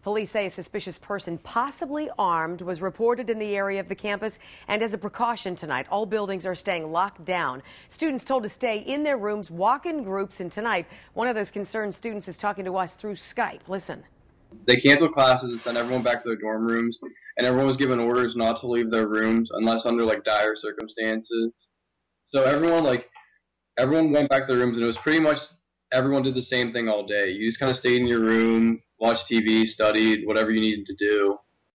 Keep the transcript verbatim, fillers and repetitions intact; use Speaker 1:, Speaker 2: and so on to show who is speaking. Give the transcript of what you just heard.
Speaker 1: Police say a suspicious person, possibly armed, was reported in the area of the campus. And as a precaution tonight, all buildings are staying locked down. Students told to stay in their rooms, walk in groups. And tonight, one of those concerned students is talking to us through Skype. Listen.
Speaker 2: They canceled classes and sent everyone back to their dorm rooms, and everyone was given orders not to leave their rooms unless under like dire circumstances. So everyone like everyone went back to their rooms, and it was pretty much everyone did the same thing all day. You just kind of stayed in your room, watched T V, studied, whatever you needed to do.